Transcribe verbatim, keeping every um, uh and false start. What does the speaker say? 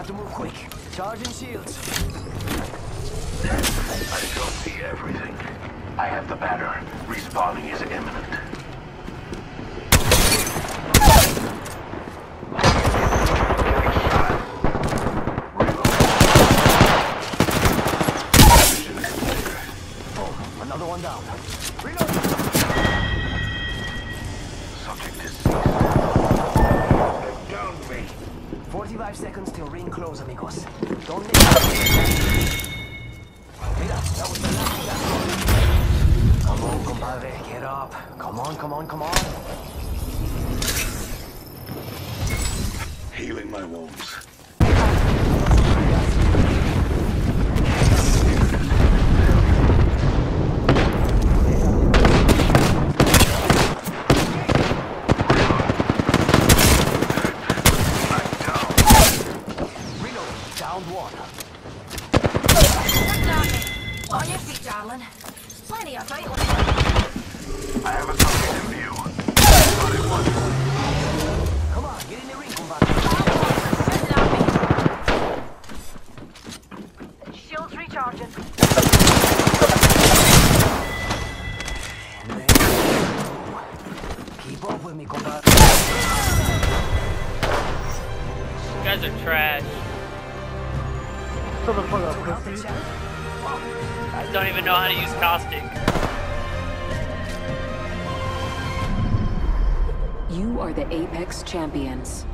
have to move quick. Charging shields. I don't see everything. I have the banner. Respawning is imminent. Oh, another one down. Reload. Subject deceased. They've downed me. forty-five seconds till ring close, amigos. Don't let it. Mira, that was the last. Come on, compadre, get up. Come on, come on, come on. Healing my wounds. Downed one. On your feet, darling. Plenty of vital. I have a target in view. Spotted one. Come on, get in the ring, compadre. Shields recharging. And then... Keep up with me, compadre. You guys are trash. Shut the fuck up, pussy. I don't even know how to use Caustic. You are the Apex Champions.